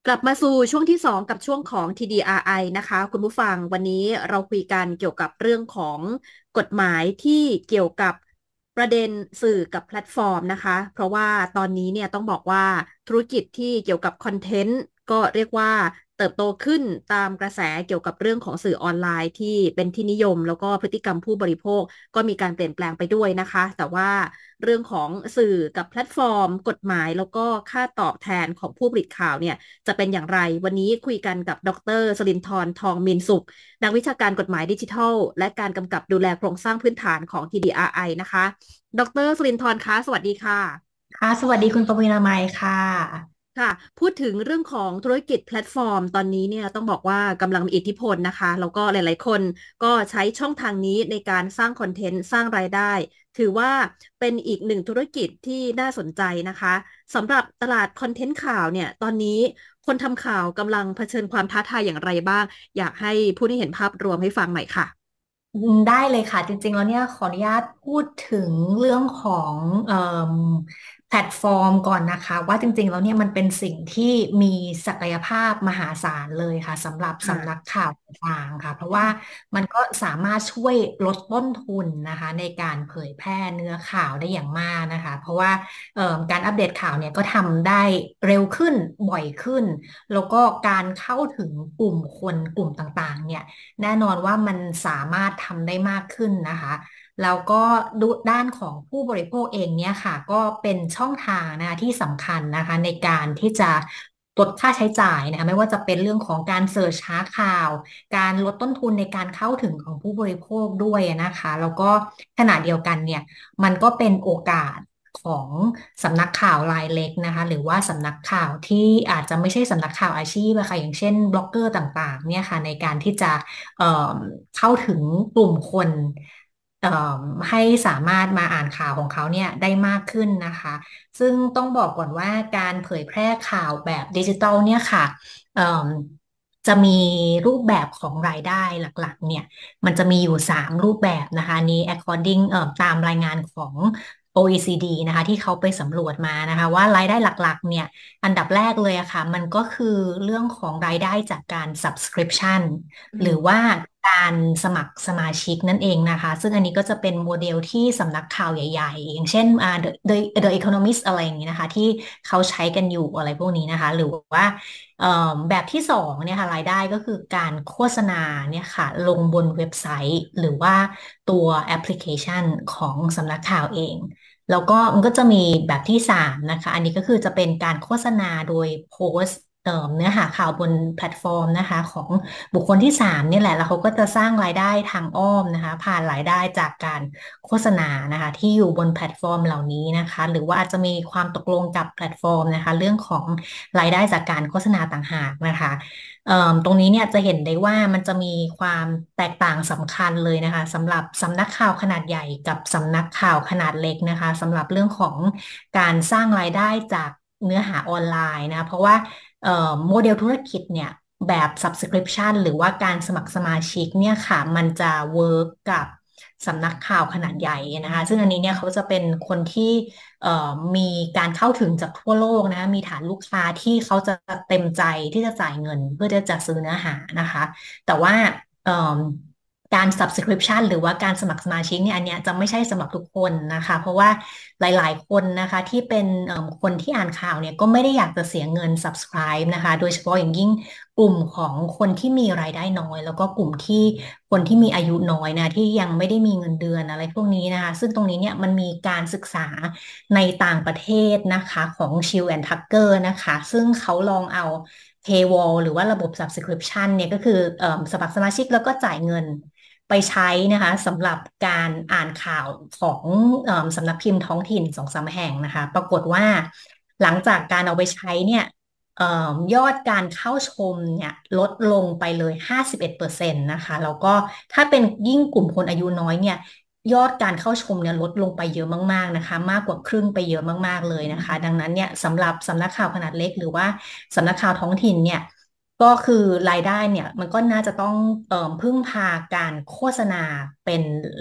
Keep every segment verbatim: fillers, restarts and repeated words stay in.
กลับมาสู่ช่วงที่สองกับช่วงของ ที ดี อาร์ ไอ นะคะคุณผู้ฟังวันนี้เราคุยกันเกี่ยวกับเรื่องของกฎหมายที่เกี่ยวกับประเด็นสื่อกับแพลตฟอร์มนะคะเพราะว่าตอนนี้เนี่ยต้องบอกว่าธุรกิจที่เกี่ยวกับคอนเทนต์ก็เรียกว่าเติบโตขึ้นตามกระแสเกี่ยวกับเรื่องของสื่อออนไลน์ที่เป็นที่นิยมแล้วก็พฤติกรรมผู้บริโภคก็มีการเปลี่ยนแปลงไปด้วยนะคะแต่ว่าเรื่องของสื่อกับแพลตฟอร์มกฎหมายแล้วก็ค่าตอบแทนของผู้ผลิตข่าวเนี่ย จะเป็นอย่างไรวันนี้คุยกันกับดรสลินทร์ทองมีนสุขนักวิชาการกฎหมายดิจิทัลและการกำกับดูแลโครงสร้างพื้นฐานของ ที ดี อาร์ ไอ นะคะดรสลินทร์คะสวัสดีค่ะค่ะสวัสดีคุณปวีณาไมยค่ะค่ะพูดถึงเรื่องของธุรกิจแพลตฟอร์มตอนนี้เนี่ยต้องบอกว่ากำลังมีอิทธิพลนะคะแล้วก็หลายๆคนก็ใช้ช่องทางนี้ในการสร้างคอนเทนต์สร้างรายได้ถือว่าเป็นอีกหนึ่งธุรกิจที่น่าสนใจนะคะสำหรับตลาดคอนเทนต์ข่าวเนี่ยตอนนี้คนทำข่าวกำลังเผชิญความท้าทายอย่างไรบ้างอยากให้ผู้ที่เห็นภาพรวมให้ฟังหน่อยค่ะอืมได้เลยค่ะจริงๆแล้วเนี่ยขออนุญาตพูดถึงเรื่องของเอ่มแพลตฟอร์มก่อนนะคะว่าจริงๆแล้วเนี่ยมันเป็นสิ่งที่มีศักยภาพมหาศาลเลยค่ะสำหรับสำนักค่ะข่าวต่างๆค่ะเพราะว่ามันก็สามารถช่วยลดต้นทุนนะคะในการเผยแพร่เนื้อข่าวได้อย่างมากนะคะเพราะว่าเอ่อการอัปเดตข่าวเนี่ยก็ทำได้เร็วขึ้นบ่อยขึ้นแล้วก็การเข้าถึงกลุ่มคนกลุ่มต่างๆเนี่ย แน่นอนว่ามันสามารถทำได้มากขึ้นนะคะแล้วก็ดูด้านของผู้บริโภคเองเนี่ยค่ะก็เป็นช่องทางนะคะที่สำคัญนะคะในการที่จะลดค่าใช้จ่ายนะคะไม่ว่าจะเป็นเรื่องของการเสิร์ชหาข่าวการลดต้นทุนในการเข้าถึงของผู้บริโภคด้วยนะคะแล้วก็ขณะเดียวกันเนี่ยมันก็เป็นโอกาสของสำนักข่าวรายเล็กนะคะหรือว่าสำนักข่าวที่อาจจะไม่ใช่สำนักข่าวอาชีพอะค่ะอย่างเช่นบล็อกเกอร์ต่างๆเนี่ยค่ะในการที่จะ เอ่อเข้าถึงกลุ่มคนเอ่อให้สามารถมาอ่านข่าวของเขาเนี่ยได้มากขึ้นนะคะซึ่งต้องบอกก่อนว่าการเผยแพร่ข่าวแบบดิจิทัลเนี่ยค่ะเอ่อจะมีรูปแบบของรายได้หลักๆเนี่ยมันจะมีอยู่สามรูปแบบนะคะอันนี้ according เอ่อตามรายงานของ โอ อี ซี ดี นะคะที่เขาไปสำรวจมานะคะว่ารายได้หลักๆเนี่ยอันดับแรกเลยอะค่ะมันก็คือเรื่องของรายได้จากการ subscription อืมหรือว่าการสมัครสมาชิกนั่นเองนะคะซึ่งอันนี้ก็จะเป็นโมเดลที่สำนักข่าวใหญ่ๆอย่างเช่นอ่า The The The Economist อะไรอย่างนี้นะคะที่เขาใช้กันอยู่อะไรพวกนี้นะคะหรือว่าเอ่อแบบที่สองเนี่ยค่ะรายได้ก็คือการโฆษณาเนี่ยค่ะลงบนเว็บไซต์หรือว่าตัวแอปพลิเคชันของสำนักข่าวเอง แล้วก็มันก็จะมีแบบที่สามนะคะอันนี้ก็คือจะเป็นการโฆษณาโดยโพสต์เอ่อเนื้อหาข่าวบนแพลตฟอร์มนะคะของบุคคลที่สามนี่แหละแล้วเขาก็จะสร้างรายได้ทางอ้อมนะคะผ่านรายได้จากการโฆษณานะคะที่อยู่บนแพลตฟอร์มเหล่านี้นะคะหรือว่าอาจจะมีความตกลงกับแพลตฟอร์มนะคะเรื่องของรายได้จากการโฆษณาต่างหากนะคะ เอ่อตรงนี้เนี่ยจะเห็นได้ว่ามันจะมีความแตกต่างสำคัญเลยนะคะสำหรับสำนักข่าวขนาดใหญ่กับสำนักข่าวขนาดเล็กนะคะสำหรับเรื่องของการสร้างรายได้จากเนื้อหาออนไลน์นะเพราะว่าเอ่อโมเดลธุรกิจเนี่ยแบบ subscription หรือว่าการสมัครสมาชิกเนี่ยค่ะมันจะเวิร์กกับสำนักข่าวขนาดใหญ่นะคะซึ่งอันนี้เนี่ยเขาจะเป็นคนที่ เอ่อมีการเข้าถึงจากทั่วโลกนะมีฐานลูกค้าที่เขาจะเต็มใจที่จะจ่ายเงินเพื่อที่จะซื้อเนื้อหานะคะแต่ว่าเอ่อการ subscription หรือว่าการสมัครสมาชิกเนี่ยอันเนี้ยจะไม่ใช่สำหรับทุกคนนะคะเพราะว่าหลายๆคนนะคะที่เป็นเอ่อคนที่อ่านข่าวเนี่ยก็ไม่ได้อยากจะเสียเงิน subscribe นะคะโดยเฉพาะอย่างยิ่งกลุ่มของคนที่มีรายได้น้อยแล้วก็กลุ่มที่คนที่มีอายุน้อยนะที่ยังไม่ได้มีเงินเดือนอะไรพวกนี้นะคะซึ่งตรงนี้เนี่ยมันมีการศึกษา ในต่างประเทศนะคะของ Shield and Tucker นะคะซึ่งเขาลองเอา paywall หรือว่าระบบ subscription เนี่ยก็คือเอ่อสมัครสมาชิกแล้วก็จ่ายเงินไปใช้นะคะสำหรับการอ่านข่าวของเอ่อสำนักพิมพ์ท้องถิ่นสองสามแห่งนะคะปรากฏว่าหลังจากการเอาไปใช้เนี่ยเอ่อยอดการเข้าชมเนี่ยลดลงไปเลยห้าสิบเอ็ดเปอร์เซ็นต์เปอร์เซ็นต์นะคะแล้วก็ถ้าเป็นยิ่งกลุ่มคนอายุน้อยเนี่ย ยอดการเข้าชมเนี่ยลดลงไปเยอะมากๆนะคะมากกว่าครึ่งไปเยอะมากๆเลยนะคะดังนั้นเนี่ยสำหรับสำนักข่าวขนาดเล็กหรือว่าสำนักข่าวท้องถิ่นเนี่ยก็คือรายได้เนี่ยมันก็น่าจะต้องเอ่อพึ่งพาการโฆษณาเป็นหลัก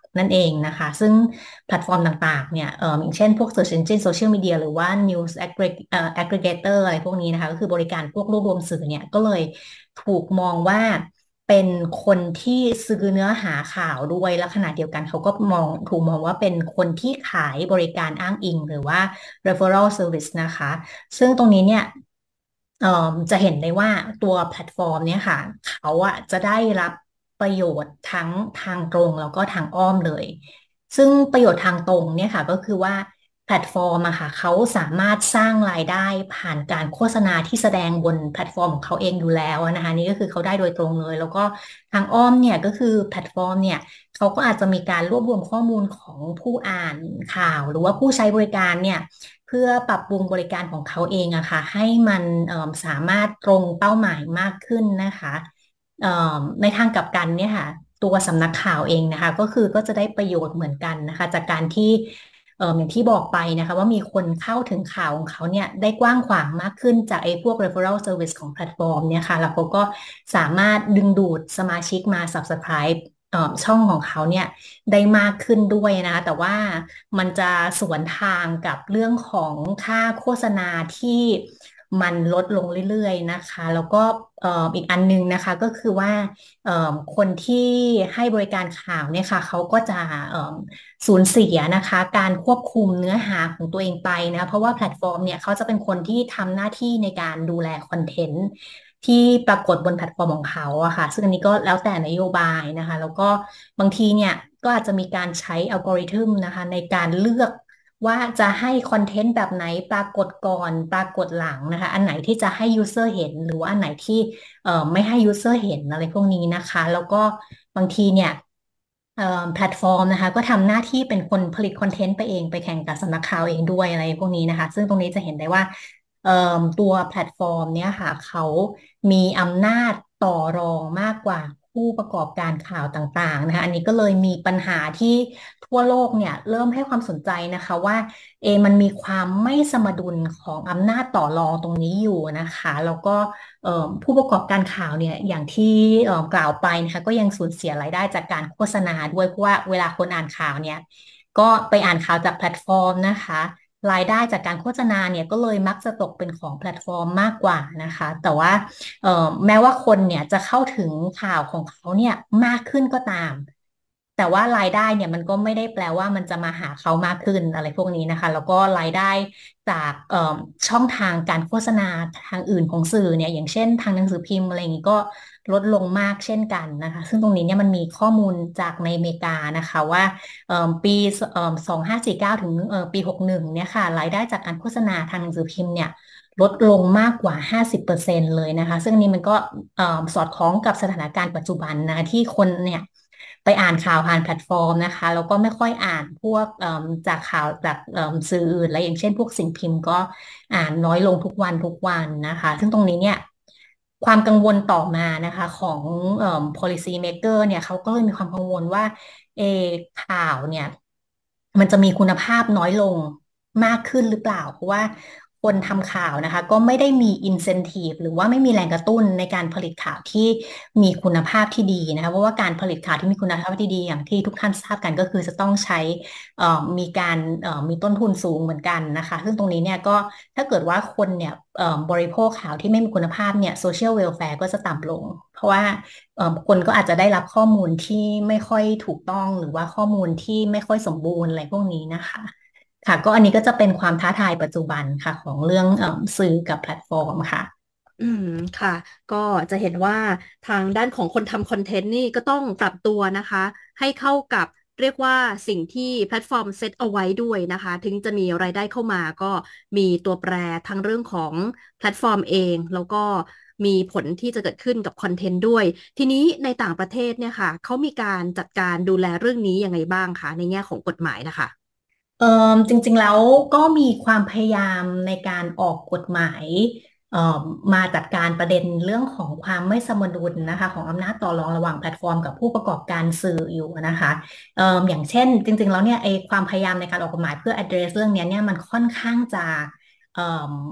นั่นเองนะคะซึ่งแพลตฟอร์มต่างๆเนี่ยเอ่ออย่างเช่นพวก Search Engine Social Media หรือว่า News Aggreg เอ่อ Aggregator อะไรพวกนี้นะคะก็คือบริการพวกรวบรวมสื่อเนี่ยก็เลยถูกมองว่าเป็นคนที่ซื้อเนื้อหาข่าวด้วยและขณะเดียวกันเขาก็มองถูกมองว่าเป็นคนที่ขายบริการอ้างอิงหรือว่า referral service นะคะซึ่งตรงนี้เนี่ยเอ่อจะเห็นได้ว่าตัวแพลตฟอร์มเนี่ยค่ะเขาอะจะได้รับประโยชน์ทั้งทางตรงแล้วก็ทางอ้อมเลยซึ่งประโยชน์ทางตรงเนี่ยค่ะก็คือว่าแพลตฟอร์มอะค่ะเขาสามารถสร้างรายได้ผ่านการโฆษณาที่แสดงบนแพลตฟอร์มของเขาเองอยู่แล้วนะคะนี่ก็คือเขาได้โดยตรงเลยแล้วก็ทางอ้อมเนี่ยก็คือแพลตฟอร์มเนี่ยเขาก็อาจจะมีการรวบรวมข้อมูลของผู้อ่านข่าวหรือว่าผู้ใช้บริการเนี่ย เพื่อปรับปรุงบริการของเขาเองอะค่ะให้มันเอิ่มสามารถตรงเป้าหมายมากขึ้นนะคะเอิ่มในทางกลับกันเนี่ยค่ะตัวสำนักข่าวเองนะคะก็คือก็จะได้ประโยชน์เหมือนกันนะคะจากการที่เอ่ออย่างที่บอกไปนะคะว่ามีคนเข้าถึงข่าวของเขาเนี่ยได้กว้างขวางมากขึ้นจากไอ้พวก referral service ของแพลตฟอร์มเนี่ยค่ะแล้วเขาก็สามารถดึงดูดสมาชิกมา subscribe เอ่อช่องของเขาเนี่ยได้มากขึ้นด้วยนะคะแต่ว่ามันจะสวนทางกับเรื่องของค่าโฆษณาที่มันลดลงเรื่อยๆนะคะแล้วก็เอ่ออีกอันนึงนะคะก็คือว่าเอ่อคนที่ให้บริการข่าวเนี่ยค่ะเขาก็จะเอ่อสูญเสียนะคะการควบคุมเนื้อหาของตัวเองไปนะเพราะว่าแพลตฟอร์มเนี่ยเขาจะเป็นคนที่ทำหน้าที่ในการดูแลคอนเทนต์ที่ปรากฏบนแพลตฟอร์มของเขาอะค่ะซึ่งอันนี้ก็แล้วแต่นโยบายนะคะแล้วก็บางทีเนี่ยก็อาจจะมีการใช้อัลกอริทึมนะคะในการเลือกว่าจะให้คอนเทนต์แบบไหนปรากฏก่อนปรากฏหลังนะคะอันไหนที่จะให้ยูเซอร์เห็นหรือว่าอันไหนที่เอ่อไม่ให้ยูเซอร์เห็นอะไรพวกนี้นะคะแล้วก็บางทีเนี่ยเอ่อแพลตฟอร์มนะคะก็ทำหน้าที่เป็นคนผลิตคอนเทนต์ไปเองไปแข่งกับสำนักข่าวเองด้วยอะไรพวกนี้นะคะซึ่งตรงนี้จะเห็นได้ว่าเอ่อตัวแพลตฟอร์มเนี่ยค่ะเขามีอำนาจต่อรองมากกว่าผู้ประกอบการข่าวต่างๆนะคะอันนี้ก็เลยมีปัญหาที่ทั่วโลกเนี่ยเริ่มให้ความสนใจนะคะว่าเอะมันมีความไม่สมดุลของอำนาจต่อรองตรงนี้อยู่นะคะแล้วก็เอ่อผู้ประกอบการข่าวเนี่ยอย่างที่เอ่อกล่าวไปนะคะก็ยังสูญเสียรายได้จากการโฆษณาด้วยเพราะว่าเวลาคนอ่านข่าวเนี่ยก็ไปอ่านข่าวจากแพลตฟอร์มนะคะรายได้จากการโฆษณาเนี่ยก็เลยมักจะตกเป็นของแพลตฟอร์มมากกว่านะคะแต่ว่าเอ่อแม้ว่าคนเนี่ยจะเข้าถึงข่าวของเขาเนี่ยมากขึ้นก็ตาม แต่ว่ารายได้เนี่ยมันก็ไม่ได้แปลว่ามันจะมาหาเขามากขึ้นอะไรพวกนี้นะคะแล้วก็รายได้จากเอ่อช่องทางการโฆษณาทางอื่นของสื่อเนี่ยอย่างเช่นทางหนังสือพิมพ์อะไรอย่างนี้ก็ลดลงมากเช่นกันนะคะซึ่งตรงนี้เนี่ยมันมีข้อมูลจากในอเมริกานะคะว่าเอ่อปีเอ่อสองห้าสี่เก้าถึงเอ่อปีหกหนึ่งเนี่ยค่ะรายได้จากการโฆษณาทางหนังสือพิมพ์เนี่ยลดลงมากกว่าห้าสิบเปอร์เซ็นต์เปอร์เซ็นต์เลยนะคะซึ่งอันนี้มันก็เอ่อสอดคล้องกับสถานการณ์ปัจจุบันนะที่คนเนี่ยไปอ่านข่าวผ่านแพลตฟอร์มนะคะแล้วก็ไม่ค่อยอ่านพวกเอ่มจากข่าวจากเอ่มสื่ออื่นและอย่างเช่นพวกสิ่งพิมพ์ก็อ่านน้อยลงทุกวันทุกวันนะคะซึ่งตรงนี้เนี่ยความกังวลต่อมานะคะของเอ่ม policy maker เนี่ยเขาก็เลยมีความกังวลว่าเออข่าวเนี่ยมันจะมีคุณภาพน้อยลงมากขึ้นหรือเปล่าเพราะว่าคนทำข่าวนะคะก็ไม่ได้มี incentive หรือว่าไม่มีแรงกระตุ้นในการผลิตข่าวที่มีคุณภาพที่ดีนะคะเพราะว่าการผลิตข่าวที่มีคุณภาพที่ดีอย่างที่ทุกท่านทราบกันก็คือจะต้องใช้เอ่อมีการเอ่อมีต้นทุนสูงเหมือนกันนะคะซึ่งตรงนี้เนี่ยก็ถ้าเกิดว่าคนเนี่ยเอ่อบริโภคข่าวที่ไม่มีคุณภาพเนี่ยโซเชียลเวลแฟร์ก็จะต่ำลงเพราะว่าเอ่อคนก็อาจจะได้รับข้อมูลที่ไม่ค่อยถูกต้องหรือว่าข้อมูลที่ไม่ค่อยสมบูรณ์อะไรพวกนี้นะคะ ค่ะก็อันนี้ก็จะเป็นความท้าทายปัจจุบันค่ะของเรื่องเอ่อสื่อกับแพลตฟอร์มค่ะอืมค่ะก็จะเห็นว่าทางด้านของคนทำคอนเทนต์นี่ก็ต้องปรับตัวนะคะให้เข้ากับเรียกว่าสิ่งที่แพลตฟอร์มเซตเอาไว้ด้วยนะคะถึงจะมีรายได้เข้ามาก็มีตัวแปรทั้งเรื่องของแพลตฟอร์มเองแล้วก็มีผลที่จะเกิดขึ้นกับคอนเทนต์ด้วยทีนี้ในต่างประเทศเนี่ยค่ะเขามีการจัดการดูแลเรื่องนี้ยังไงบ้างคะในแง่ของกฎหมายนะคะเอ่อจริงๆแล้วก็มีความพยายามในการออกกฎหมายเอ่อมาจัดการประเด็นเรื่องของความไม่สมดุลนะคะของอำนาจต่อรองระหว่างแพลตฟอร์มกับผู้ประกอบการสื่ออยู่นะคะเอ่ออย่างเช่นจริงๆแล้วเนี่ยไอความพยายามในการออกกฎหมายเพื่อ address เรื่องเนี้ยเนี่ยมันค่อนข้างจะเอ่อ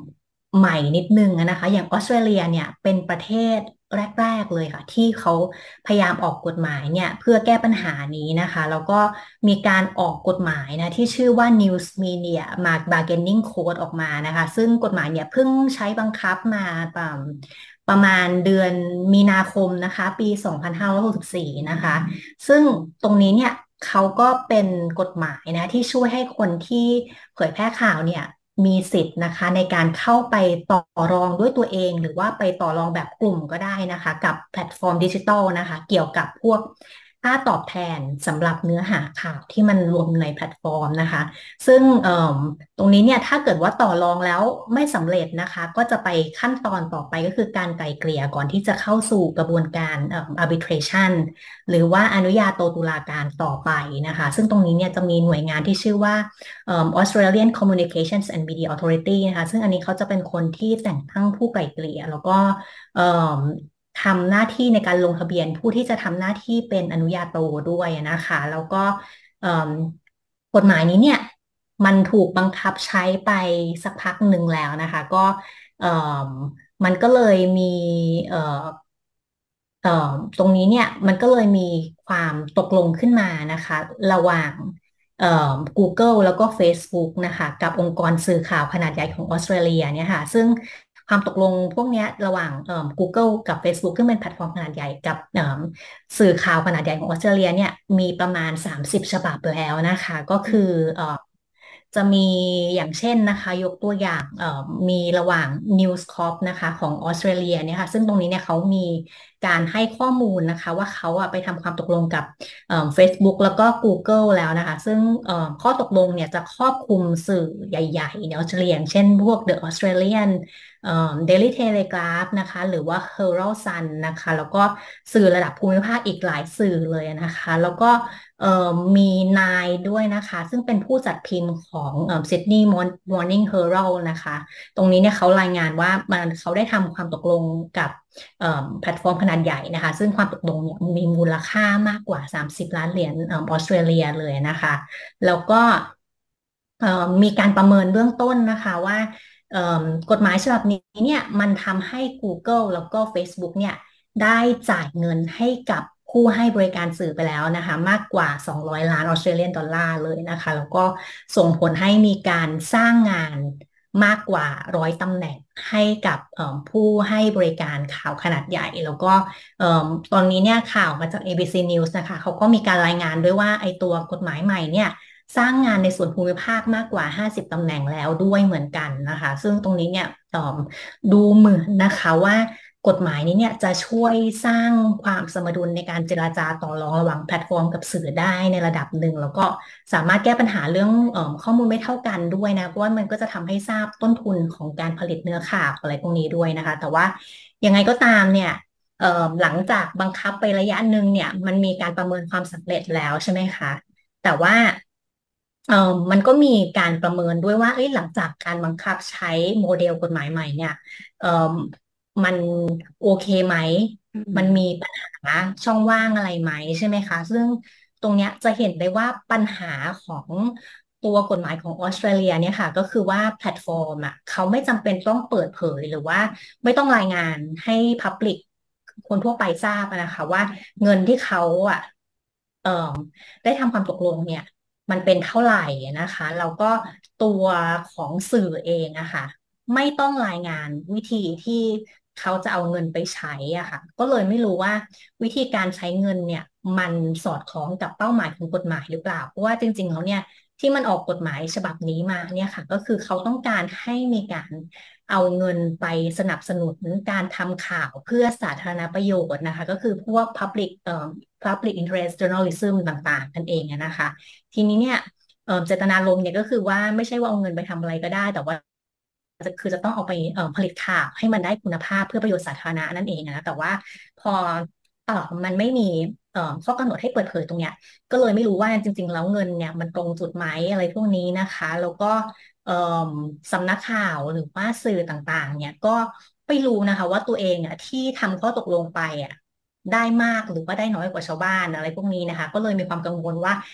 ใหม่นิดนึงอะนะคะอย่างออสเตรเลียเนี่ยเป็นประเทศแรกๆเลยค่ะที่เขาพยายามออกกฎหมายเนี่ยเพื่อแก้ปัญหานี้นะคะแล้วก็มีการออกกฎหมายนะที่ชื่อว่า News Media Bargaining Code ออกมานะคะซึ่งกฎหมายเนี่ยเพิ่งใช้บังคับมาประมาณประมาณเดือนมีนาคมนะคะปีสองพันห้าร้อยหกสิบสี่นะคะซึ่งตรงนี้เนี่ยเขาก็เป็นกฎหมายนะที่ช่วยให้คนที่เผยแพร่ข่าวเนี่ย มีสิทธิ์นะคะในการเข้าไปต่อรองด้วยตัวเองหรือว่าไปต่อรองแบบกลุ่มก็ได้นะคะกับแพลตฟอร์มดิจิทัลนะคะเกี่ยวกับพวกค่าตอบแทนสำหรับเนื้อหาข่าวที่มันรวมในแพลตฟอร์มนะคะซึ่งเอ่อตรงนี้เนี่ยถ้าเกิดว่าต่อรองแล้วไม่สำเร็จนะคะก็จะไปขั้นตอนต่อไปก็คือการไกล่เกลี่ยก่อนที่จะเข้าสู่กระบวนการเอ่อ arbitration หรือว่าอนุญาโตตุลาการต่อไปนะคะซึ่งตรงนี้เนี่ยจะมีหน่วยงานที่ชื่อว่า เอ่อ Australian Communications and Media Authority นะคะซึ่งอันนี้เขาจะเป็นคนที่แต่งตั้งผู้ไกล่เกลี่ยแล้วก็เอ่อทำหน้าที่ในการลงทะเบียนผู้ที่จะทำหน้าที่เป็นอนุญาโตด้วยนะคะแล้วก็เอ่อกฎหมายนี้เนี่ยมันถูกบังคับใช้ไปสักพักหนึ่งแล้วนะคะก็เอ่อมันก็เลยมีเอ่อ เอ่อตรงนี้เนี่ยมันก็เลยมีความตกลงขึ้นมานะคะระหว่างเอ่อ Google แล้วก็ Facebook นะคะกับองค์กรสื่อข่าวขนาดใหญ่ของออสเตรเลียเนี่ยค่ะซึ่งความตกลงพวกเนี้ยระหว่างเอ่อ Google กับ Facebook ซึ่งเป็นแพลตฟอร์มขนาดใหญ่กับเอ่อสื่อข่าวขนาดใหญ่ของออสเตรเลียเนี่ยมีประมาณสามสิบฉบับแล้วนะคะก็คือเอ่อ จะมีอย่างเช่นนะคะยกตัวอย่างเอ่อมีระหว่าง News Corp นะคะของออสเตรเลียเนี่ยค่ะซึ่งตรงนี้เนี่ยเขามีการให้ข้อมูลนะคะว่าเขาอะไปทำความตกลงกับเอ่อ Facebook แล้วก็ Google แล้วนะคะซึ่งเอ่อข้อตกลงเนี่ยจะครอบคลุมสื่อใหญ่ๆในออสเตรเลียอย่างเช่นพวก The Australian เอ่อ Daily Telegraph นะคะหรือว่า Herald Sun นะคะแล้วก็สื่อระดับภูมิภาคอีกหลายสื่อเลยนะคะแล้วก็ เอ่อมีนายด้วยนะคะซึ่งเป็นผู้จัดพิมพ์ของเอ่อ Sydney Morning Herald นะคะตรงนี้เนี่ยเขารายงานว่ามันเขาได้ทำความตกลงกับเอ่อแพลตฟอร์มขนาดใหญ่นะคะซึ่งความตกลงเนี่ยมีมูลค่ามากกว่าสามสิบล้านเหรียญเอ่อออสเตรเลียเลยนะคะแล้วก็เอ่อมีการประเมินเบื้องต้นนะคะว่าเอ่อกฎหมายฉบับนี้เนี่ยมันทำให้ Google แล้วก็ Facebook เนี่ย ได้จ่ายเงินให้กับผู้ให้บริการสื่อไปแล้วนะคะมากกว่าสองร้อยล้านออสเตรเลียนดอลลาร์เลยนะคะแล้วก็ส่งผลให้มีการสร้างงานมากกว่าร้อยตำแหน่งให้กับเอ่อผู้ให้บริการข่าวขนาดใหญ่แล้วก็เอ่อตอนนี้เนี่ยข่าวมาจาก เอ บี ซี News นะคะเขาก็มีการรายงานด้วยว่าไอ้ตัวกฎหมายใหม่เนี่ยสร้างงานในส่วนภูมิภาคมากกว่าห้าสิบตำแหน่งแล้วด้วยเหมือนกันนะคะซึ่งตรงนี้เนี่ยเอ่อดูเหมือนนะคะว่า กฎหมายนี้เนี่ยจะช่วยสร้างความสมดุลในการเจราจาต่อรองระหว่างแพลตฟอร์มกับสื่อได้ในระดับหนึ่งแล้วก็สามารถแก้ปัญหาเรื่องเออข้อมูลไม่เท่ากันด้วยนะเพราะว่ามันก็จะทำให้ทราบต้นทุนของการผลิตเนื้อข่าวอะไรพวกนี้ด้วยนะคะแต่ว่ายังไงก็ตามเนี่ยเอ่อหลังจากบังคับไประยะหนึ่งเนี่ยมันมีการประเมินความสำเร็จแล้วใช่ไหมคะแต่ว่าเออมันก็มีการประเมินด้วยว่าเอ้ยหลังจากการบังคับใช้โมเดลกฎหมายใหม่เนี่ยเอ่อ มันโอเคไหมอืมันมีมปัญหาช่องว่างอะไรไหมใช่ไหมคะ ซึ่งตรงเนี้ยจะเห็นได้ว่าปัญหาของตัวกฎหมายของออสเตรเลียเนี่ยค่ะก็คือว่าแพลตฟอร์มอ่ะเขาไม่จำเป็นต้องเปิดเผยหรือว่าไม่ต้องรายงานให้ Public คนทั่วไปทราบนะคะว่าเงินที่เขาอ่ะเอ่อได้ทำความตกลงเนี่ยมันเป็นเท่าไหร่นะคะแล้วก็ตัวของสื่อเองอะค่ะ ไม่ต้องรายงานวิธีที่เขาจะเอาเงินไปใช้อ่ะค่ะก็เลยไม่รู้ว่าวิธีการใช้เงินเนี่ยมันสอดคล้องกับเป้าหมายของกฎหมายหรือเปล่าเพราะว่าจริงๆแล้วเนี่ยที่มันออกกฎหมายฉบับนี้มาเนี่ยค่ะก็คือเขาต้องการให้มีการเอาเงินไปสนับสนุนการทำข่าวเพื่อสาธารณประโยชน์นะคะก็คือพวก public เอ่อ public interest journalism ต่างๆนั่นเองอะนะคะทีนี้เนี่ยเอ่อเจตนารมณ์เนี่ยก็คือว่าไม่ใช่ว่าเอาเงินไปทำอะไรก็ได้แต่ว่า จะคือจะต้องเอาไปเอ่อผลิตข่าวให้มันได้คุณภาพเพื่อประโยชน์สาธารณะนั่นเองนะแต่ว่าพอเอ่อมันไม่มีเอ่อข้อกำหนดให้เปิดเผยตรงเนี้ยก็เลยไม่รู้ว่าจริงๆแล้วเงินเนี่ยมันตรงจุดไหมอะไรพวกนี้นะคะแล้วก็เอ่อสำนักข่าวหรือว่าสื่อต่างๆเนี่ยก็ไม่รู้นะคะว่าตัวเองอ่ะที่ทำข้อตกลงไปอ่ะได้มากหรือว่าได้น้อยกว่าชาวบ้านอะไรพวกนี้นะคะก็เลยมีความกังวลว่า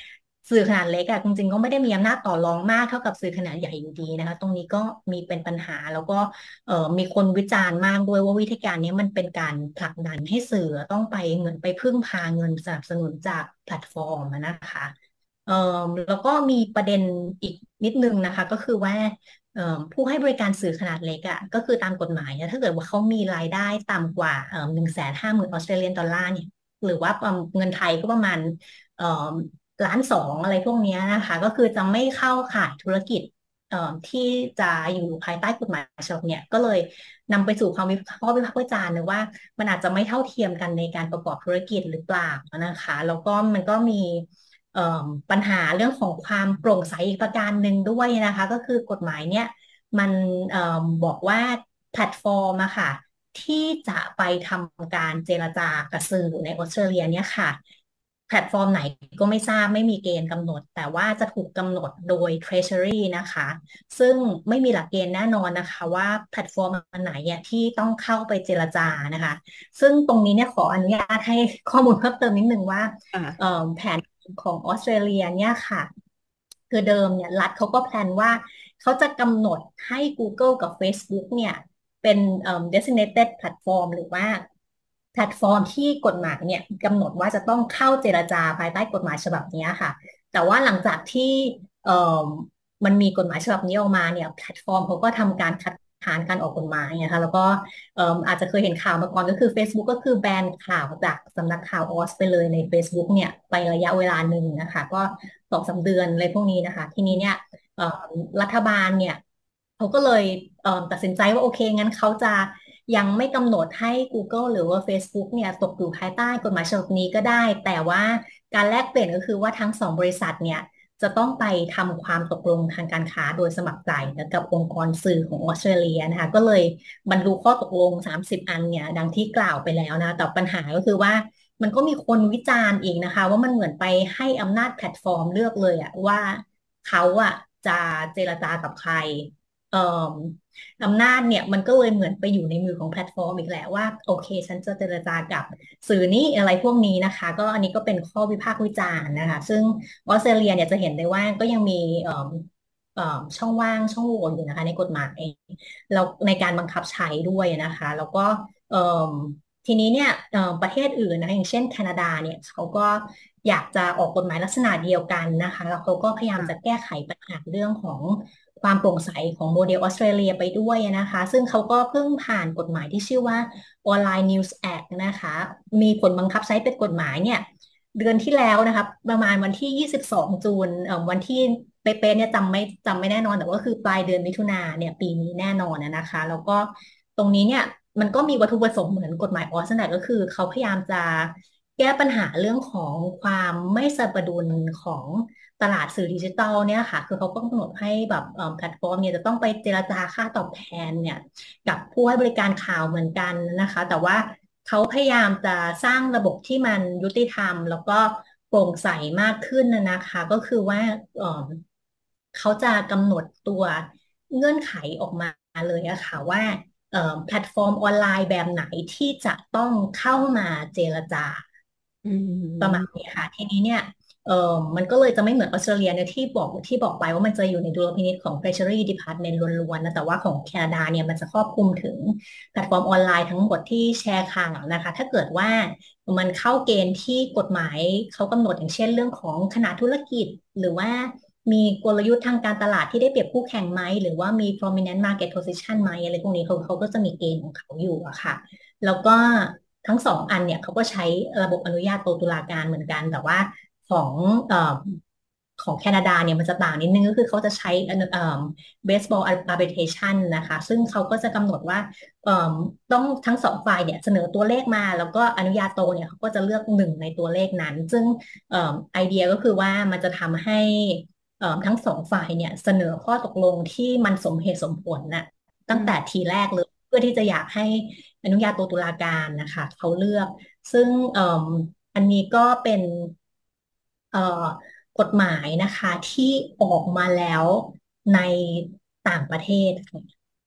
สื่อขนาดเล็กอะจริงๆก็ไม่ได้มีอำนาจต่อรองมากเท่ากับสื่อขนาดใหญ่อยู่ดีนะคะตรงนี้ก็มีเป็นปัญหาแล้วก็เอ่อมีคนวิจารณ์มากด้วยว่าวิธีการนี้มันเป็นการผลักดันให้สื่อต้องไปเหมือนไปพึ่งพาเงินสนับสนุนจากแพลตฟอร์มอะนะคะเอ่อแล้วก็มีประเด็นอีกนิดนึงนะคะก็คือว่าเอ่อผู้ให้บริการสื่อขนาดเล็กอ่ะก็คือตามกฎหมายเนี่ยถ้าเกิดว่าเขามีรายได้ต่ำกว่าเอ่อหนึ่งแสนห้าหมื่นออสเตรเลียนดอลลาร์เนี่ยหรือว่าเงินไทยก็ประมาณเอ่อ ล้านสองอะไรพวกเนี้ยนะคะก็คือจะไม่เข้าข่ายธุรกิจเอ่อที่จะอยู่ภายใต้กฎหมายฉบับเนี่ยก็เลยนำไปสู่ความวิพากษ์ข้อวิพากษ์วิจารณ์นะว่ามันอาจจะไม่เท่าเทียมกันในการประกอบธุรกิจหรือเปล่านะคะแล้วก็มันก็มีเอ่อปัญหาเรื่องของความโปร่งใสอีกประการหนึ่งด้วยนะคะก็คือกฎหมายเนี่ยมันเอ่อบอกว่าแพลตฟอร์มอะค่ะที่จะไปทำการเจรจากับสื่อในออสเตรเลียเนี่ยค่ะ แพลตฟอร์มไหนก็ไม่ทราบไม่มีเกณฑ์กำหนดแต่ว่าจะถูกกำหนดโดย Treasury นะคะซึ่งไม่มีหลักเกณฑ์แน่นอนนะคะว่าแพลตฟอร์มอันไหนเนี่ยที่ต้องเข้าไปเจรจานะคะซึ่งตรงนี้เนี่ยขออนุญาตให้ข้อมูลเพิ่มเติมนิดนึงว่าเอ่อ่าอแผนของออสเตรเลียเนี่ยค่ะคือเดิมเนี่ยรัฐเขาก็แพลนว่าเขาจะกำหนดให้ Google กับ Facebook เนี่ยเป็นเอ่อ designated platform หรือว่าแพลตฟอร์มที่กฎหมายเนี่ยกำหนดว่าจะต้องเข้าเจรจาภายใต้กฎหมายฉบับนี้ค่ะแต่ว่าหลังจากที่เอ่อมันมีกฎหมายฉบับนี้ออกมาเนี่ยแพลตฟอร์มเขาก็ทำการคัดค้านการออกกฎหมายนะคะแล้วก็เอ่ออาจจะเคยเห็นข่าวมาก่อนก็คือ Facebook ก็คือแบนข่าวจากสำนักข่าวออสไปเลยใน Facebook เนี่ยไประยะเวลาหนึ่งนะคะก็สองสามเดือนอะไรพวกนี้นะคะทีนี้เนี่ยเอ่อรัฐบาลเนี่ยเขาก็เลยเอ่อตัดสินใจว่าโอเคงั้นเขาจะ ยังไม่กำหนดให้ Google หรือว่า Facebook เนี่ยตกอยู่ภายใต้กฎหมายฉบับนี้ก็ได้แต่ว่าการแลกเปลี่ยนก็คือว่าทั้งสองบริษัทเนี่ยจะต้องไปทำความตกลงทางการค้าโดยสมัครใจกับองค์กรสื่อของออสเตรเลียนะคะก็เลยบรรลุข้อตกลงสามสิบอันเนี่ยดังที่กล่าวไปแล้วนะแต่ปัญหาก็คือว่ามันก็มีคนวิจารณ์อีกนะคะว่ามันเหมือนไปให้อำนาจแพลตฟอร์มเลือกเลยอะว่าเขาอะจะเจรจากับใครเอ่อ อำนาจเนี่ยมันก็เลยเหมือนไปอยู่ในมือของแพลตฟอร์มอีกแหละว่าโอเคฉันจะเจรจากับสื่อนี้อะไรพวกนี้นะคะก็อันนี้ก็เป็นข้อวิพากษ์วิจารณ์นะคะซึ่งออสเตรเลียเนี่ยจะเห็นได้ว่าก็ยังมีเอ่อเอ่อช่องว่างช่องโหว่อยู่นะคะในกฎหมายแล้วในการบังคับใช้ด้วยนะคะแล้วก็เอ่อทีนี้เนี่ยเอ่อประเทศอื่นนะอย่างเช่นแคนาดาเนี่ยเขาก็อยากจะออกกฎหมายลักษณะเดียวกันนะคะแล้วเขาก็พยายามจะแก้ไขปัญหาเรื่องของ ความโปร่งใสของโมเดลออสเตรเลียไปด้วยนะคะซึ่งเขาก็เพิ่งผ่านกฎหมายที่ชื่อว่า Online News Act นะคะมีผลบังคับใช้เป็นกฎหมายเนี่ยเดือนที่แล้วนะคะประมาณวันที่ยี่สิบสองจูนเอ่อวันที่เป๊ะๆเนี่ยจำไม่จำไม่แน่นอนแต่ว่าคือปลายเดือนมิถุนาเนี่ยปีนี้แน่นอนนะคะแล้วก็ตรงนี้เนี่ยมันก็มีวัตถุประสงค์เหมือนกฎหมายออสนั่นแหละก็คือเขาพยายามจะแก้ปัญหาเรื่องของความไม่สมดุลของ ตลาดสื่อดิจิทัลเนี่ยค่ะคือเขาก็กำหนดให้แบบเอ่อแพลตฟอร์มเนี่ยจะต้องไปเจรจาค่าตอบแทนเนี่ยกับผู้ให้บริการข่าวเหมือนกันนะคะแต่ว่าเขาพยายามจะสร้างระบบที่มันยุติธรรมแล้วก็โปร่งใสมากขึ้นนะนะคะก็คือว่าเอ่อเขาจะกำหนดตัวเงื่อนไขออกมาเลยอะค่ะว่าเอ่อแพลตฟอร์มออนไลน์แบบไหนที่จะต้องเข้ามาเจรจาอืประมาณมนี้ค่ะทีนี้เนี่ยเออมันก็เลยจะไม่เหมือนออสเตรเลียเนี่ยที่บอกที่บอกไปว่ามันจะอยู่ในดุลพินิจของ Treasury Department ล้วนๆนะแต่ว่าของแคนาดาเนี่ยมันจะครอบคลุมถึงแพลตฟอร์มออนไลน์ทั้งหมดที่แชร์ข่าวนะคะถ้าเกิดว่ามันเข้าเกณฑ์ที่กฎหมายเขากำหนดอย่างเช่นเรื่องของขนาดธุรกิจหรือว่ามีกลยุทธ์ทางการตลาดที่ได้เปรียบคู่แข่งไหมหรือว่ามี prominent market position ไหมอะไรพวกนี้เขาเขาก็จะมีเกณฑ์ของเขาอยู่อะค่ะ แล้วก็ทั้งสองอันเนี่ยเขาก็ใช้ระบบอนุญาโตตุลาการเหมือนกันแต่ว่าของเอ่อของแคนาดาเนี่ยมันจะต่างนิดนึงก็คือเขาจะใช้เอ่อ baseball arbitration นะคะซึ่งเขาก็จะกำหนดว่าเอ่อต้องทั้งสองฝ่ายเนี่ยเสนอตัวเลขมาแล้วก็อนุญาโตเนี่ยเขาก็จะเลือกหนึ่งในตัวเลขนั้นซึ่งเอ่อไอเดียก็คือว่ามันจะทำให้เอ่อทั้งสองฝ่ายเนี่ยเสนอข้อตกลงที่มันสมเหตุสมผลน่ะตั้งแต่อืมทีแรกเลยเพื่อที่จะอยากให้ อนุญาโตตุลาการนะคะเขาเลือกซึ่งเอ่มอันนี้ก็เป็นเอ่อกฎหมายนะคะที่ออกมาแล้วในต่างประเทศค่ะ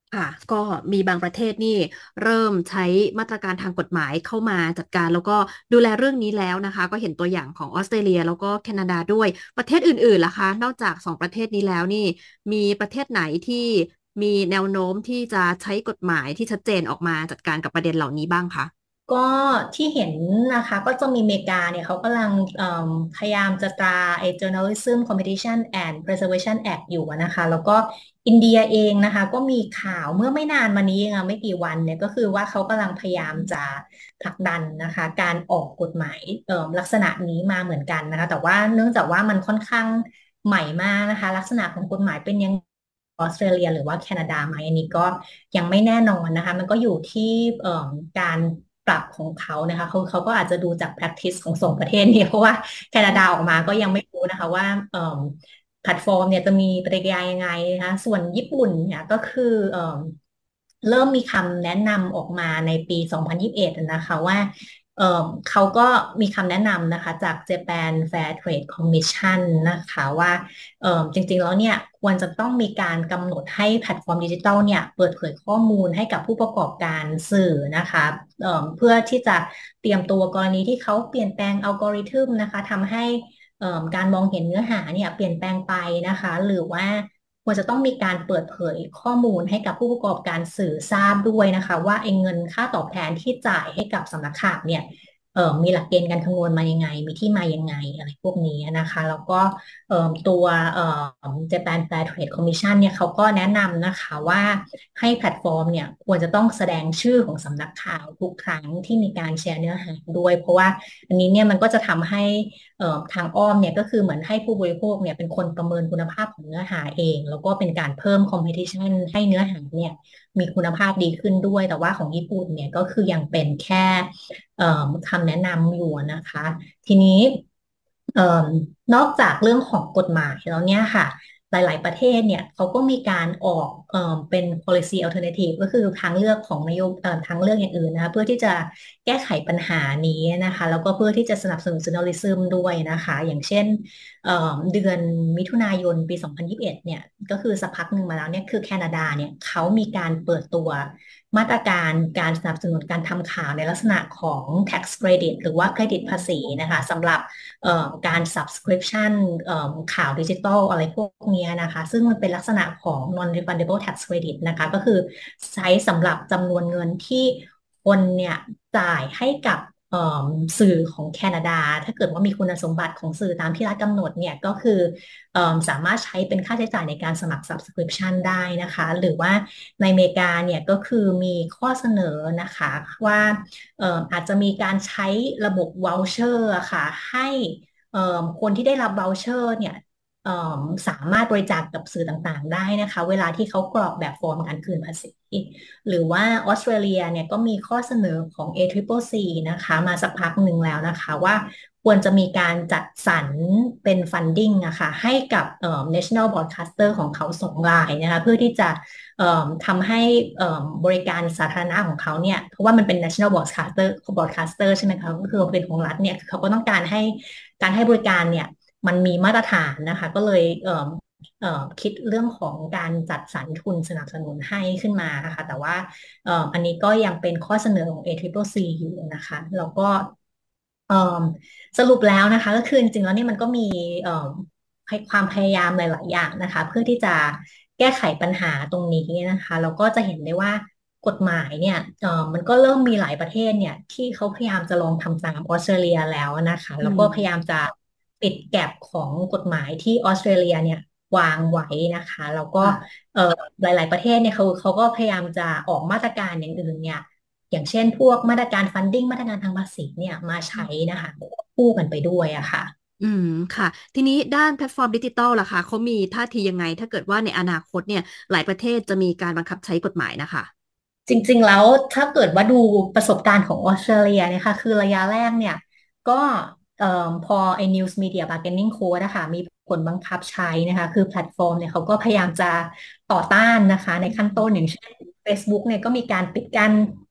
ค่ะก็มีบางประเทศนี่เริ่มใช้มาตรการทางกฎหมายเข้ามาจัดการแล้วก็ดูแลเรื่องนี้แล้วนะคะก็เห็นตัวอย่างของออสเตรเลียแล้วก็แคนาดาด้วยประเทศอื่นๆล่ะคะนอกจากสองประเทศนี้แล้วนี่มีประเทศไหนที่มีแนวโน้มที่จะใช้กฎหมายที่ชัดเจนออกมาจัดการกับประเด็นเหล่านี้บ้างคะก็ที่เห็นนะคะก็จะมีอเมริกาเนี่ยเขากำลังเอิ่มพยายามจะตราไอ้ Journalism Competition and Preservation Act อยู่อะนะคะแล้วก็อินเดียเองนะคะก็มีข่าวเมื่อไม่นานมานี้เองอะไม่กี่วันเนี่ยก็คือว่าเขากำลังพยายามจะผลักดันนะคะการออกกฎหมายเอ่อลักษณะนี้มาเหมือนกันนะคะแต่ว่าเนื่องจากว่ามันค่อนข้างใหม่มากนะคะลักษณะของกฎหมายเป็นยังออสเตรเลียหรือว่าแคนาดาไหมอันนี้ก็ยังไม่แน่นอนนะคะมันก็อยู่ที่เอ่อการ ปรับของเขานะคะเขาเขาก็อาจจะดูจาก practice ของสองประเทศนี้เพราะว่าแคนาดาออกมาก็ยังไม่รู้นะคะว่าเอ่อแพลตฟอร์มเนี่ยจะมีปฏิกิริยายังไงนะคะส่วนญี่ปุ่นเนี่ยก็คือเอ่อเริ่มมีคำแนะนำออกมาในปี สองพันยี่สิบเอ็ดนะคะว่าเอ่อเขาก็มีคำแนะนำนะคะจาก Japan Fair Trade Commission นะคะว่า เอ่อจริงๆแล้วเนี่ยควรจะต้องมีการกำหนดให้แพลตฟอร์มดิจิทัลเนี่ยเปิดเผยข้อมูลให้กับผู้ประกอบการสื่อนะคะเอ่อเพื่อที่จะเตรียมตัวกรณีที่เขาเปลี่ยนแปลงอัลกอริทึมนะคะทำให้เอ่อการมองเห็นเนื้อหาเนี่ยเปลี่ยนแปลงไปนะคะหรือว่าควรจะต้องมีการเปิดเผยข้อมูลให้กับผู้ประกอบการสื่อทราบด้วยนะคะว่าไอ้เงินค่าตอบแทนที่จ่ายให้กับสำนักข่าวเนี่ยเอ่อมีหลักเกณฑ์การคำนวณมายังไงมีที่มายังไงอะไรพวกนี้นะคะแล้วก็ เอ่อตัวเอ่อ Japan Fair Trade Commission เนี่ยเขาก็แนะนำนะคะว่าให้แพลตฟอร์มเนี่ยควรจะต้องแสดงชื่อของสำนักข่าวทุกครั้งที่มีการแชร์เนื้อหาด้วยเพราะว่าอันนี้เนี่ยมันก็จะทำให้เอ่อทางอ้อมเนี่ยก็คือเหมือนให้ผู้บริโภคเนี่ยเป็นคนประเมินคุณภาพของเนื้อหาเองแล้วก็เป็นการเพิ่ม competition ให้เนื้อหาเนี่ยมีคุณภาพดีขึ้นด้วยแต่ว่าของญี่ปุ่นเนี่ยก็คือยังเป็นแค่เอ่อคำแนะนำอยู่นะคะทีนี้ เอ่อนอกจากเรื่องของกฎหมายแล้วเนี่ยค่ะหลายๆประเทศเนี่ยเขาก็มีการออกเอ่อเป็น policy alternative ก็คือทางเลือกของนโยบเอ่อทางเลือกอย่างอื่นนะคะเพื่อที่จะแก้ไขปัญหานี้นะคะแล้วก็เพื่อที่จะสนับสนุน journalism ด้วยนะคะอย่างเช่นเอ่อเดือนมิถุนายนปี สองพันยี่สิบเอ็ดเอ็ดเนี่ยก็คือสักพักหนึ่งมาแล้วเนี่ยคือแคนาดาเนี่ยเขามีการเปิดตัวมาตรการการสนับสนุนการทำข่าวในลักษณะของ tax credit หรือว่าเครดิตภาษีนะคะสำหรับ เอ่อการ subscription เอ่อข่าวดิจิทัลอะไรพวกนี้นะคะซึ่งมันเป็นลักษณะของ non-refundable tax credit นะคะก็คือใช้สำหรับจำนวนเงินที่คนเนี่ยจ่ายให้กับเอ่อสื่อของแคนาดาถ้าเกิดว่ามีคุณสมบัติของสื่อตามที่รัฐกำหนดเนี่ยก็คือเอ่อสามารถใช้เป็นค่าใช้จ่ายในการสมัคร subscription ได้นะคะหรือว่าในอเมริกาเนี่ยก็คือมีข้อเสนอนะคะว่าเอ่ออาจจะมีการใช้ระบบ voucher อะค่ะให้เอ่อคนที่ได้รับ voucher เนี่ยเอ่อสามารถบริจาคกับสื่อต่างๆได้นะคะเวลาที่เขากรอกแบบฟอร์มการคืนภาษีหรือว่าออสเตรเลียเนี่ยก็มีข้อเสนอของ เอ ทริปเปิลซี นะคะมาสักพักหนึ่งแล้วนะคะว่าควรจะมีการจัดสรรเป็น funding อะค่ะให้กับเอ่อ national broadcaster ของเขาสองรายนะคะเพื่อที่จะเอ่อทำให้เอ่อบริการสาธารณะของเขาเนี่ยเพราะว่ามันเป็น national broadcaster broadcaster ใช่ไหมคะก็คือเป็นของรัฐเนี่ยเขาก็ต้องการให้การให้บริการเนี่ยมันมีมาตรฐานนะคะก็เลยเอ่อเอ่อคิดเรื่องของการจัดสรรทุนสนับสนุนให้ขึ้นมานะคะแต่ว่าเอ่ออันนี้ก็ยังเป็นข้อเสนอของ เอ ทริปเปิลซี อยู่นะคะแล้วก็เอ่อสรุปแล้วนะคะก็คือจริงๆแล้วเนี่ยมันก็มีเอ่อความพยายามหลายๆอย่างนะคะเพื่อที่จะแก้ไขปัญหาตรงนี้นะคะเราก็จะเห็นได้ว่ากฎหมายเนี่ยเอ่อมันก็เริ่มมีหลายประเทศเนี่ยที่เขาพยายามจะลองทำตามออสเตรเลียแล้วนะคะอืแล้วก็พยายามมจะปิดแก็ปของกฎหมายที่ออสเตรเลียเนี่ยวางไว้นะคะแล้วก็เอ่อหลายๆประเทศเนี่ยเขาเขาก็พยายามจะออกมาตรการอย่างอื่นเนี่ยอย่างเช่นพวกมาตรการฟันดิ้งมาตรการทางภาษีเนี่ยมาใช้นะคะควบคู่กันไปด้วยอะค่ะอืมค่ะทีนี้ด้านแพลตฟอร์มดิจิตอลล่ะคะเขามีท่าทียังไงถ้าเกิดว่าในอนาคตเนี่ยหลายประเทศจะมีการบังคับใช้กฎหมายนะคะจริงๆแล้วถ้าเกิดว่าดูประสบการณ์ของออสเตรเลียเนี่ยค่ะคือระยะแรกเนี่ยก็เอ่อพอไอ้ News Media Bargaining Code นะคะมีผลบังคับใช้นะคะคือแพลตฟอร์มเนี่ยเขาก็พยายามจะต่อต้านนะคะในขั้นต้นอย่างเช่น Facebook เนี่ยก็มีการปิดกั้น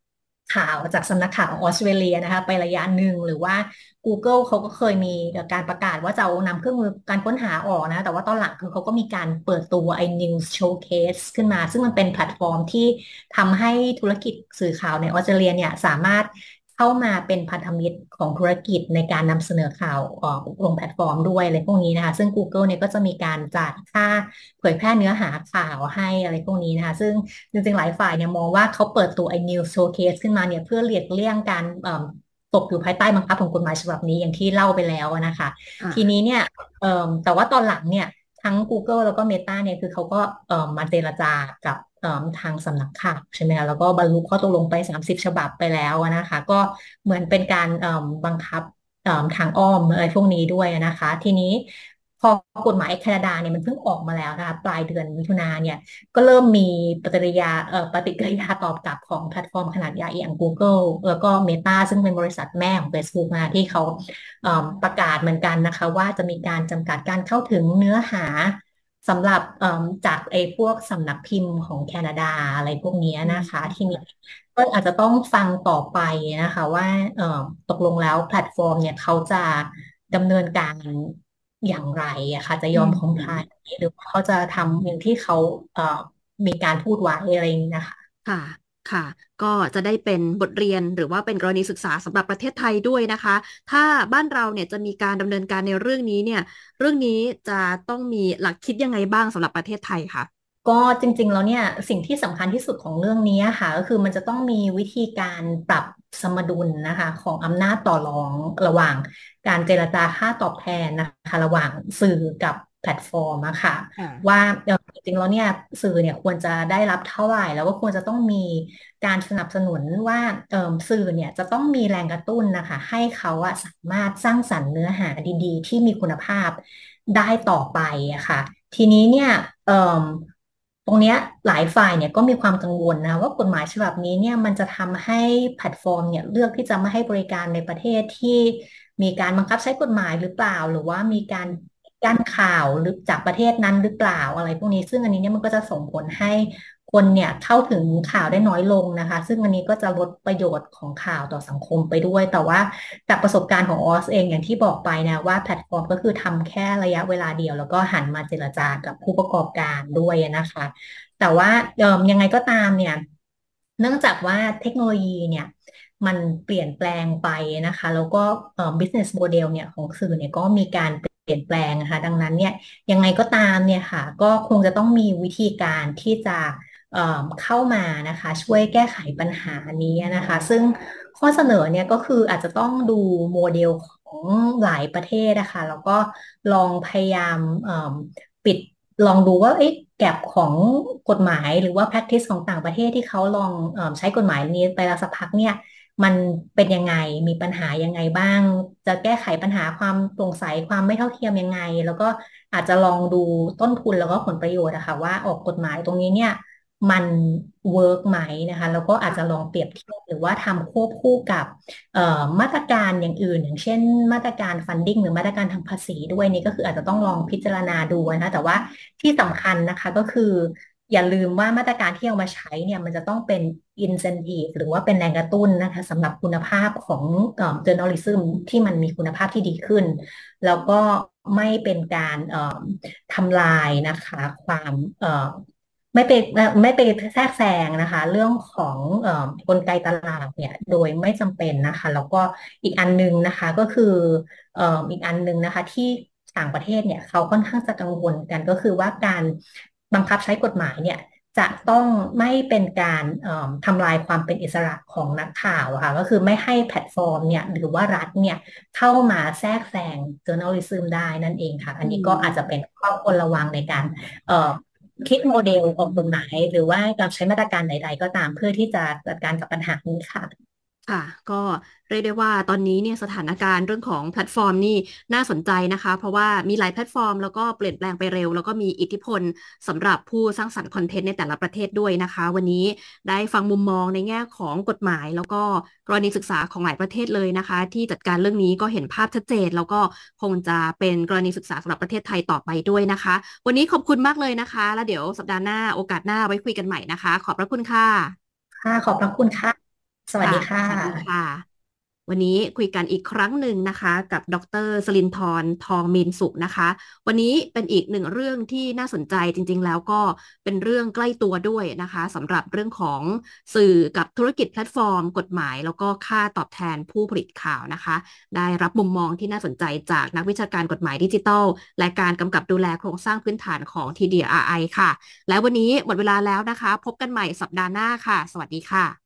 ข่าวจากสำนักข่าวของออสเตรเลียนะคะไประยะหนึ่งหรือว่า Google เขาก็เคยมีการประกาศว่าจะเอานำเครื่องมือการค้นหาออกนะแต่ว่าตอนหลังคือเขาก็มีการเปิดตัวไอ้ News Showcase ขึ้นมาซึ่งมันเป็นแพลตฟอร์มที่ทำให้ธุรกิจสื่อข่าวในออสเตรเลียเนี่ยสามารถเข้ามาเป็นพันธมิตรของธุรกิจในการนำเสนอข่าวออกลงแพลตฟอร์มด้วยอะไรพวกนี้นะคะซึ่ง Google เนี่ยก็จะมีการจ่ายค่าเผยแพร่เนื้อหาข่าวให้อะไรพวกนี้นะคะซึ่งจริงๆหลายฝ่ายเนี่ยมองว่าเขาเปิดตัวไอ้ News Showcase ขึ้นมาเนี่ยเพื่อเลียกเลี่ยงการเอ่อตกอยู่ภายใต้บังคับของกฎหมายฉบับนี้อย่างที่เล่าไปแล้วนะคะทีนี้อ่าเนี่ยเอ่อแต่ว่าตอนหลังเนี่ยทั้ง Google แล้วก็ Meta เนี่ยคือเขาก็เอ่อมาเจรจากับเอ่อทางสำนักข่าวใช่ไหมคะแล้วก็บรรลุข้อตกลงไปสามสิบฉบับไปแล้วนะคะก็เหมือนเป็นการเอ่อบังคับเอ่อทางอ้อมอะไรพวกนี้ด้วยนะคะทีนี้พอกฎหมายแคนาดาเนี่ยมันเพิ่งออกมาแล้วนะคะปลายเดือนมิถุนาเนี่ยก็เริ่มมีปฏิกิริยาเอ่อปฏิกิริยาตอบกลับของแพลตฟอร์มขนาดใหญ่อย่าง Google แล้วก็ Meta ซึ่งเป็นบริษัทแม่ของ Facebook นะที่เขาเอ่อประกาศเหมือนกันนะคะว่าจะมีการจำกัดการเข้าถึงเนื้อหาสำหรับเอ่อจากไอ้พวกสำนักพิมพ์ของแคนาดาอะไรพวกนี้อืนะคะทีมนี้ก็อาจจะต้องฟังต่อไปนะคะว่าเอ่อตกลงแล้วแพลตฟอร์มเนี่ยเขาจะดำเนินการอย่างไรอะค่ะจะอืยอมคอมพลายมหรือว่าเขาจะทำอย่างที่เขาเอ่อมีการพูดไว้อะไรอย่างนี้นะคะค่ะค่ะก็จะได้เป็นบทเรียนหรือว่าเป็นกรณีศึกษาสำหรับประเทศไทยด้วยนะคะถ้าบ้านเราเนี่ยจะมีการดำเนินการในเรื่องนี้เนี่ยเรื่องนี้จะต้องมีหลักคิดยังไงบ้างสำหรับประเทศไทยคะก็จริงๆแล้วเนี่ยสิ่งที่สำคัญที่สุดของเรื่องนี้ค่ะก็คือมันจะต้องมีวิธีการปรับสมดุลนะคะของอำนาจต่อรองระหว่างการเจรจาค่าตอบแทนนะคะระหว่างสื่อกับแพลตฟอร์มอะค่ะค่ะว่าเอ่อจริงๆแล้วเนี่ยสื่อเนี่ยควรจะได้รับเท่าไหร่แล้วก็ควรจะต้องมีการสนับสนุนว่าเอ่อสื่อเนี่ยจะต้องมีแรงกระตุ้นนะคะให้เขาอะสามารถสร้างสรรค์เนื้อหาดีๆที่มีคุณภาพได้ต่อไปอะค่ะ ทีนี้เนี่ยเอ่อตรงเนี้ยหลายฝ่ายเนี่ยก็มีความกังวลนะว่ากฎหมายฉบับนี้เนี่ยมันจะทำให้แพลตฟอร์มเนี่ยเลือกที่จะไม่ให้บริการในประเทศที่มีการบังคับใช้กฎหมายหรือเปล่าหรือว่ามีการกั้นข่าวหรือจากประเทศนั้นหรือเปล่าอะไรพวกนี้ซึ่งอันนี้เนี่ยมันก็จะส่งผลให้คนเนี่ยเข้าถึงข่าวได้น้อยลงนะคะซึ่งอันนี้ก็จะลดประโยชน์ของข่าวต่อสังคมไปด้วยแต่ว่าจากประสบการณ์ของออสเองอย่างที่บอกไปนะว่าแพลตฟอร์มก็คือทำแค่ระยะเวลาเดียวแล้วก็หันมาเจรจากับผู้ประกอบการด้วยนะคะแต่ว่าเอ่อยังไงก็ตามเนี่ยเนื่องจากว่าเทคโนโลยีเนี่ยมันเปลี่ยนแปลงไปนะคะแล้วก็เอ่อ business model เนี่ยของสื่อเนี่ยก็มีการเปลี่ยนแปลงนะคะดังนั้นเนี่ยยังไงก็ตามเนี่ยค่ะก็คงจะต้องมีวิธีการที่จะ เอ่อเข้ามานะคะช่วยแก้ไขปัญหานี้นะคะซึ่งข้อเสนอเนี่ยก็คืออาจจะต้องดูโมเดลของหลายประเทศนะคะแล้วก็ลองพยายามเอ่มปิดลองดูว่าเอ๊ะแก็บของกฎหมายหรือว่า practice ของต่างประเทศที่เขาลองเอ่มใช้กฎหมายนี้ไปแล้วสักพักเนี่ยมันเป็นยังไงมีปัญหายังไงบ้างจะแก้ไขปัญหาความโปร่งใสความไม่เท่าเทียมยังไงแล้วก็อาจจะลองดูต้นทุนแล้วก็ผลประโยชน์นะคะว่าออกกฎหมายตรงนี้เนี่ย มันเวิร์กไหมนะคะแล้วก็อาจจะลองเปรียบเทียบหรือว่าทำควบคู่กับเอ่อมาตรการอย่างอื่นอย่างเช่นมาตรการฟันดิ้งหรือมาตรการทางภาษีด้วยนี่ก็คืออาจจะต้องลองพิจารณาดูนะคะแต่ว่าที่สำคัญนะคะก็คืออย่าลืมว่ามาตรการที่เอามาใช้เนี่ยมันจะต้องเป็น incentive หรือว่าเป็นแรงกระตุ้นนะคะสำหรับคุณภาพของเอ่อ journalism ที่มันมีคุณภาพที่ดีขึ้นแล้วก็ไม่เป็นการเอ่อทำลายนะคะความเอ่อ ไม่ไปไม่ไปแทรกแซงนะคะเรื่องของเอ่อกลไกตลาดเนี่ยโดยไม่จำเป็นนะคะแล้วก็อีกอันหนึงนะคะก็คือเอ่ออีกอันหนึงนะคะที่ต่างประเทศเนี่ยเขาค่อนข้างจะกังวลกันก็คือว่าการบังคับใช้กฎหมายเนี่ยจะต้องไม่เป็นการเอ่อทำลายความเป็นอิสระของนักข่าวอะค่ะก็คือไม่ให้แพลตฟอร์มเนี่ยหรือว่ารัฐเนี่ยเข้ามาแทรกแซง journalism ได้นั่นเองค่ะอัอืนนี้ก็อาจจะเป็นมข้อควรระวังในการเอ่อ คิดโมเดลออกกฎหมายหรือว่าการใช้มาตรการใดๆก็ตามเพื่อที่จะจัดการกับปัญหานี้ค่ะค่ะก็เรียกได้ว่าตอนนี้เนี่ยสถานการณ์เรื่องของแพลตฟอร์มนี่น่าสนใจนะคะเพราะว่ามีหลายแพลตฟอร์มแล้วก็เปลี่ยนแปลงไปเร็วแล้วก็มีอิทธิพลสำหรับผู้สร้างสรรค์คอนเทนต์ในแต่ละประเทศด้วยนะคะวันนี้ได้ฟังมุมมองในแง่ของกฎหมายแล้วก็กรณีศึกษาของหลายประเทศเลยนะคะที่จัดการเรื่องนี้ก็เห็นภาพชัดเจนแล้วก็คงจะเป็นกรณีศึกษาสำหรับประเทศไทยต่อไปด้วยนะคะวันนี้ขอบคุณมากเลยนะคะแล้วเดี๋ยวสัปดาห์หน้าโอกาสหน้าไว้คุยกันใหม่นะคะขอบพระคุณค่ะค่ะขอบพระคุณค่ะค่ะสวัสดีค่สวัสดีค่ะะวันนี้คุยกันอีกครั้งหนึ่งนะคะกับดรสลินทร์ทองมีนสุขนะคะวันนี้เป็นอีกหนึ่งเรื่องที่น่าสนใจจริงๆแล้วก็เป็นเรื่องใกล้ตัวด้วยนะคะสำหรับเรื่องของสื่อกับธุรกิจแพลตฟอร์มกฎหมายแล้วก็ค่าตอบแทนผู้ผลิตข่าวนะคะได้รับมุมมองที่น่าสนใจจากนักวิชาการกฎหมายดิจิทัลและการกำกับดูแลโครงสร้างพื้นฐานของ ที ดี อาร์ ไอ ค่ะและวันนี้หมดเวลาแล้วนะคะพบกันใหม่สัปดาห์หน้าค่ะสวัสดีค่ะ